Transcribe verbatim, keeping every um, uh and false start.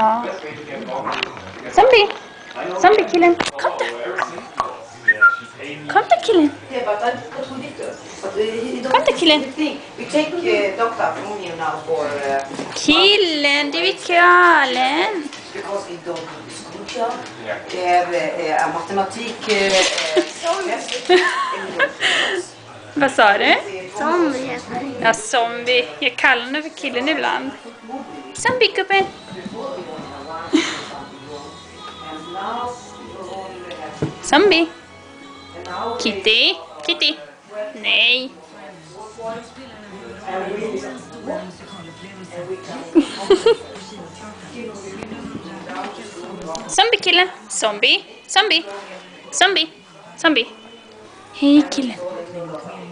Ja. Zombie! Zombie-killen! Kom där! Kom där, killen! Kom där, killen! Killen, du är kalen! Vad sa du? Zombie. Ja, zombie. Jag kallar honom för killen ibland. Zombie-gubben! Zombie! Kitty! Kitty! Nej! Zombie-killen! Zombie! Zombie! Zombie! Zombie! Hej, killen!